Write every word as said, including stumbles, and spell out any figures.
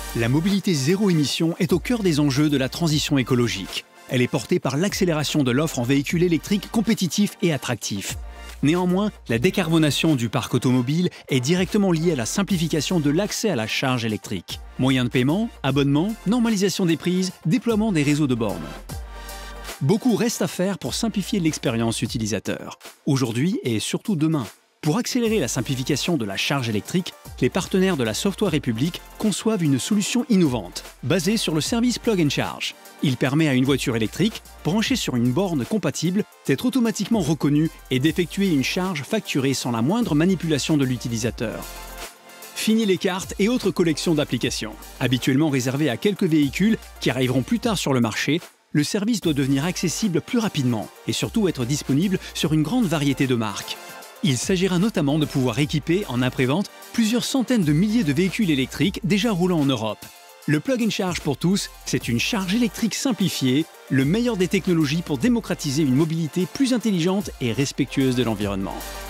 La mobilité zéro émission est au cœur des enjeux de la transition écologique. Elle est portée par l'accélération de l'offre en véhicules électriques compétitifs et attractifs. Néanmoins, la décarbonation du parc automobile est directement liée à la simplification de l'accès à la charge électrique. Moyens de paiement, abonnement, normalisation des prises, déploiement des réseaux de bornes. Beaucoup reste à faire pour simplifier l'expérience utilisateur, aujourd'hui et surtout demain. Pour accélérer la simplification de la charge électrique, les partenaires de la Software République conçoivent une solution innovante, basée sur le service Plug and Charge. Il permet à une voiture électrique, branchée sur une borne compatible, d'être automatiquement reconnue et d'effectuer une charge facturée sans la moindre manipulation de l'utilisateur. Fini les cartes et autres collections d'applications. Habituellement réservé à quelques véhicules qui arriveront plus tard sur le marché, le service doit devenir accessible plus rapidement et surtout être disponible sur une grande variété de marques. Il s'agira notamment de pouvoir équiper en après-vente plusieurs centaines de milliers de véhicules électriques déjà roulant en Europe. Le Plug and Charge pour tous, c'est une charge électrique simplifiée, le meilleur des technologies pour démocratiser une mobilité plus intelligente et respectueuse de l'environnement.